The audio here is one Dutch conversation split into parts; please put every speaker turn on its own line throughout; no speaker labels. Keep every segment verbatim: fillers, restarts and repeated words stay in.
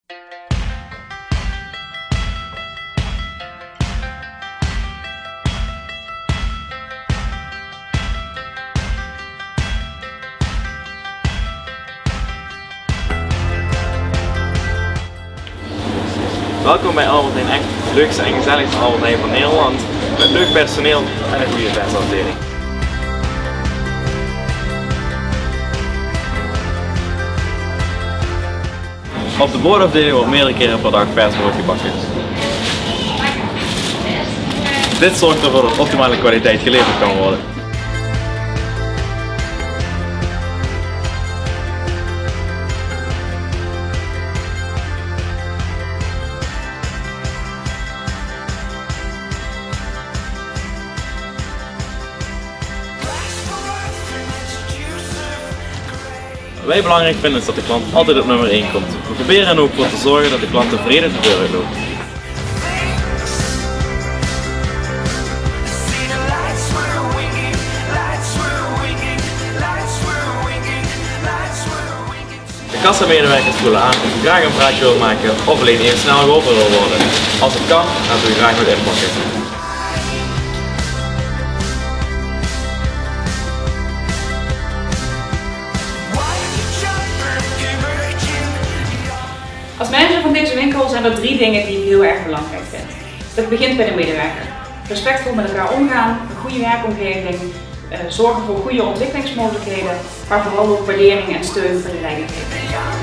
Welkom bij Albert Heijn Echt, het leukste en gezelligste Albert Heijn van Nederland, met leuk personeel en een goede versafdeling. Op de broodafdeling wordt meerdere keren per dag vers brood gebakken. Dit zorgt ervoor dat optimale kwaliteit geleverd kan worden. Wat wij belangrijk vinden is dat de klant altijd op nummer één komt. We proberen er ook voor te zorgen dat de klant tevreden de deur uitloopt. De kassamedewerkers voelen aan of je graag een praatje wil maken of alleen even snel geholpen wil worden. Als het kan, laten we je graag met inpakken.
Als manager van deze winkel zijn er drie dingen die ik heel erg belangrijk vind. Dat begint bij de medewerker. Respectvol met elkaar omgaan, een goede werkomgeving, uh, zorgen voor goede ontwikkelingsmogelijkheden, maar vooral ook waardering en steun voor de leidinggevende.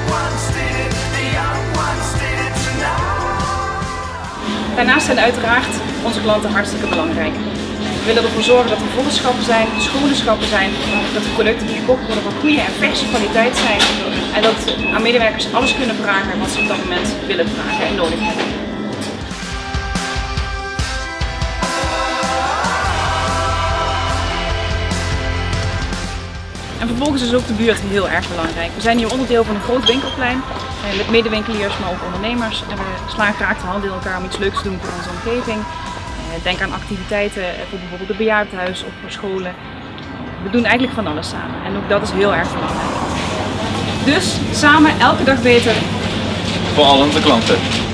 Daarnaast zijn uiteraard onze klanten hartstikke belangrijk. We willen ervoor zorgen dat er volle schappen zijn, schone schappen zijn, dat de producten die gekocht worden van goede en verse kwaliteit zijn en dat aan medewerkers alles kunnen vragen wat ze op dat moment willen vragen en nodig hebben. En vervolgens is ook de buurt heel erg belangrijk. We zijn hier onderdeel van een groot winkelplein met medewinkeliers, maar ook ondernemers. En we slaan graag de hand in elkaar om iets leuks te doen voor onze omgeving. Denk aan activiteiten voor bijvoorbeeld het bejaardenhuis of voor scholen. We doen eigenlijk van alles samen en ook dat is heel erg belangrijk. Dus samen elke dag beter.
Voor al onze klanten.